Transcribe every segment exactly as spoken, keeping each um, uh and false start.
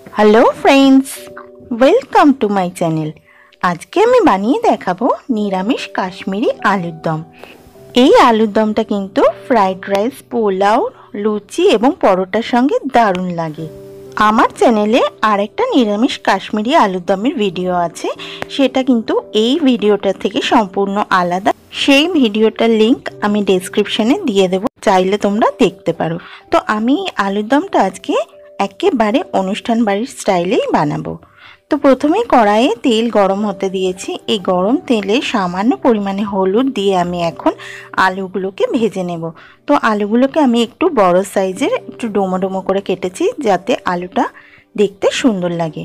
Hello friends, welcome to my channel. आज के আমি বানিয়ে দেখাবো নিরামিষ কাশ্মীরি আলুর দম। এই আলুর দমটা কিন্তু ফ্রাইড রাইস, পোলাও, লুচি এবং পরোটার সঙ্গে দারুণ লাগে। আমার চ্যানেলে আরেকটা নিরামিষ কাশ্মীরি আলুর দমের ভিডিও আছে, সেটা কিন্তু এই ভিডিওটা থেকে সম্পূর্ণ আলাদা। সেই ভিডিওটার লিংক আমি ডেসক্রিপশনে দিয়ে দেবো, চাইলে তোমরা দেখতে পারো। তো আমি আলুর দমটা আজকে একেবারে অনুষ্ঠান বাড়ির স্টাইলেই বানাবো। তো প্রথমেই কড়াইয়ে তেল গরম হতে দিয়েছি। এই গরম তেলে সামান্য পরিমাণে হলুদ দিয়ে আমি এখন আলুগুলোকে ভেজে নেব। তো আলুগুলোকে আমি একটু বড় সাইজের একটু ডোমো ডোমো করে কেটেছি, যাতে আলুটা দেখতে সুন্দর লাগে।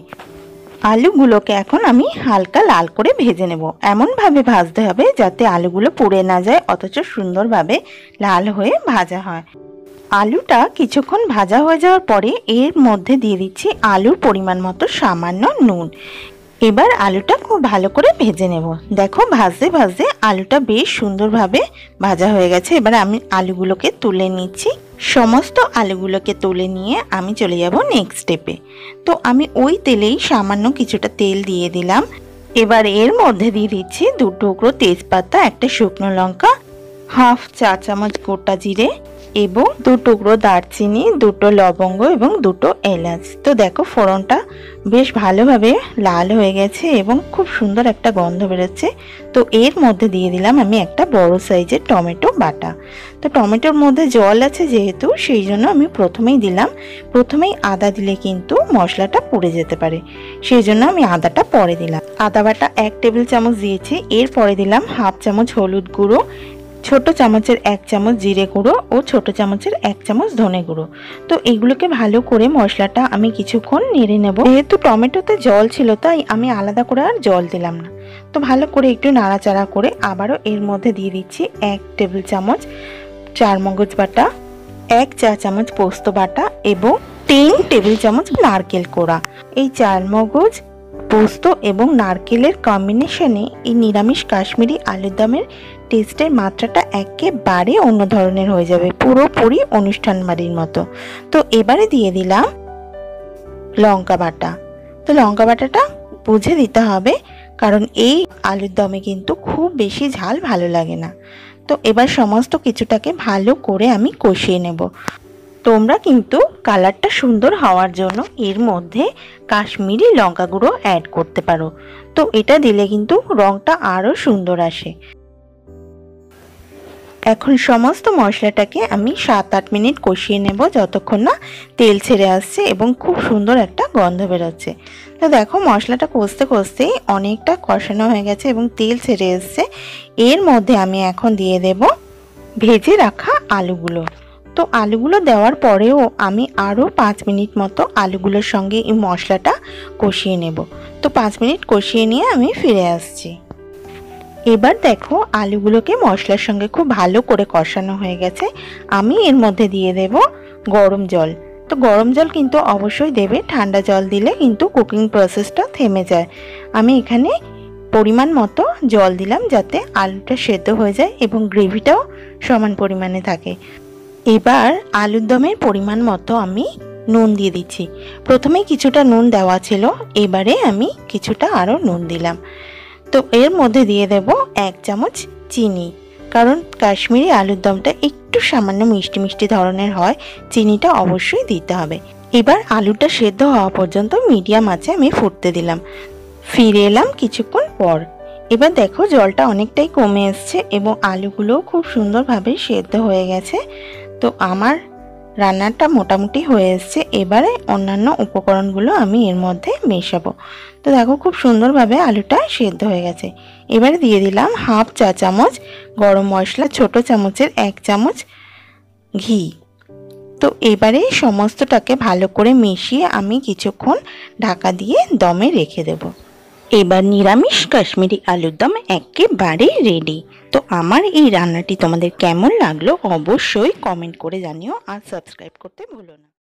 আলুগুলোকে এখন আমি হালকা লাল করে ভেজে নেব। এমনভাবে ভাজতে হবে যাতে আলুগুলো পুড়ে না যায়, অথচ সুন্দরভাবে লাল হয়ে ভাজা হয়। আলুটা কিছুক্ষণ ভাজা হয়ে যাওয়ার পরে এর মধ্যে দিয়ে দিচ্ছি আলুর পরিমাণ মতো সামান্য নুন। এবার আলুটা খুব ভালো করে ভেজে নেব। দেখো ভাজতে ভাজতে আলুটা বেশ সুন্দরভাবে ভাজা হয়ে গেছে। এবার আমি আলুগুলোকে তুলে নিচ্ছি। সমস্ত আলুগুলোকে তুলে নিয়ে আমি চলে যাব নেক্সট স্টেপে। তো আমি ওই তেলেই সামান্য কিছুটা তেল দিয়ে দিলাম। এবার এর মধ্যে দিয়ে দিচ্ছি দু টুকরো তেজপাতা, একটা শুকনো লঙ্কা, হাফ চা চামচ গোটা জিরে এবং দু টুকরো দারচিনি, দুটো লবঙ্গ এবং দুটো এলাচ। তো দেখো ফোড়নটা বেশ ভালোভাবে লাল হয়ে গেছে এবং খুব সুন্দর একটা গন্ধ বেরোচ্ছে। তো এর মধ্যে দিয়ে দিলাম আমি একটা বড় সাইজের টমেটো বাটা। তো টমেটোর মধ্যে জল আছে যেহেতু, সেই জন্য আমি প্রথমেই দিলাম। প্রথমেই আদা দিলে কিন্তু মশলাটা পুড়ে যেতে পারে, সেই জন্য আমি আদাটা পরে দিলাম। আদা বাটা এক টেবিল চামচ দিয়েছি। এরপরে দিলাম হাফ চামচ হলুদ গুঁড়ো, ছোট চামচের এক চামচ জিরে গুঁড়ো ও ছোট চামচের এক চামচ ধনে গুঁড়ো। তো এগুলোকে ভালো করে মশলাটা আমি কিছুক্ষণ নেড়ে নেব। যেহেতু টমেটোতে জল ছিল তাই আমি আলাদা করে আর জল দিলাম না। তো ভালো করে একটু নাড়াচাড়া করে আবারও এর মধ্যে দিয়ে দিচ্ছি এক টেবিল চামচ চারমগজ বাটা, এক চা চামচ পোস্ত বাটা এবং তিন টেবিল চামচ নারকেল কোড়া। এই চারমগজ, পোস্ত এবং নারকেলের কম্বিনেশনে এই নিরামিষ কাশ্মীরি আলুর দমের টেস্টের মাত্রাটা একেবারে অন্য ধরনের হয়ে যাবে, পুরোপুরি অনুষ্ঠান বাড়ির মতো। তো এবারে দিয়ে দিলাম লঙ্কা বাটা। তো লঙ্কা বাটাটা বুঝে দিতে হবে, কারণ এই আলুর দমে কিন্তু খুব বেশি ঝাল ভালো লাগে না। তো এবার সমস্ত কিছুটাকে ভালো করে আমি কষিয়ে নেব। তোমরা কিন্তু কালারটা সুন্দর হওয়ার জন্য এর মধ্যে কাশ্মীরি লঙ্কা গুঁড়ো অ্যাড করতে পারো। তো এটা দিলে কিন্তু রঙটা আরও সুন্দর আসে। এখন সমস্ত মশলাটাকে আমি সাত আট মিনিট কষিয়ে নেব, যতক্ষণ না তেল ছেড়ে আসছে এবং খুব সুন্দর একটা গন্ধ বেরোচ্ছে। তো দেখো মশলাটা কষতে কষতেই অনেকটা কষানো হয়ে গেছে এবং তেল ছেড়ে এসছে। এর মধ্যে আমি এখন দিয়ে দেব ভেজে রাখা আলুগুলো। তো আলুগুলো দেওয়ার পরেও আমি আরও পাঁচ মিনিট মতো আলুগুলোর সঙ্গে এই মশলাটা কষিয়ে নেব। তো পাঁচ মিনিট কষিয়ে নিয়ে আমি ফিরে আসছি। এবার দেখো আলুগুলোকে মশলার সঙ্গে খুব ভালো করে কষানো হয়ে গেছে। আমি এর মধ্যে দিয়ে দেব গরম জল। তো গরম জল কিন্তু অবশ্যই দেবে, ঠান্ডা জল দিলে কিন্তু কুকিং প্রসেসটা থেমে যায়। আমি এখানে পরিমাণ মতো জল দিলাম, যাতে আলুটা সেদ্ধ হয়ে যায় এবং গ্রেভিটাও সমান পরিমাণে থাকে। এবার আলুর দমের পরিমাণ মতো আমি নুন দিয়ে দিচ্ছি। প্রথমে কিছুটা নুন দেওয়া ছিল, এবারে আমি কিছুটা আরও নুন দিলাম। তো এর মধ্যে দিয়ে দেব এক চামচ চিনি, কারণ কাশ্মীরি আলুর দমটা একটু সামান্য মিষ্টি মিষ্টি ধরনের হয়, চিনিটা অবশ্যই দিতে হবে। এবার আলুটা সেদ্ধ হওয়া পর্যন্ত মিডিয়াম আঁচে আমি ফুটতে দিলাম। ফিরে এলাম কিছুক্ষণ পর। এবার দেখো জলটা অনেকটাই কমে এসছে এবং আলুগুলোও খুব সুন্দরভাবে সেদ্ধ হয়ে গেছে। তো আমার রান্নাটা মোটামুটি হয়ে এসছে। এবারে অন্যান্য উপকরণগুলো আমি এর মধ্যে মেশাবো। তো দেখো খুব সুন্দরভাবে আলুটা সেদ্ধ হয়ে গেছে। এবারে দিয়ে দিলাম হাফ চা চামচ গরম মশলা, ছোট চামচের এক চামচ ঘি। তো এবারে সমস্তটাকে ভালো করে মিশিয়ে আমি কিছুক্ষণ ঢাকা দিয়ে দমে রেখে দেব। এবার নিরামিষ কাশ্মীরি আলুর দম একেবারে রেডি। তো আমার এই রান্নাটি তোমাদের কেমন লাগলো অবশ্যই কমেন্ট করে জানিও, আর সাবস্ক্রাইব করতে ভুলো না।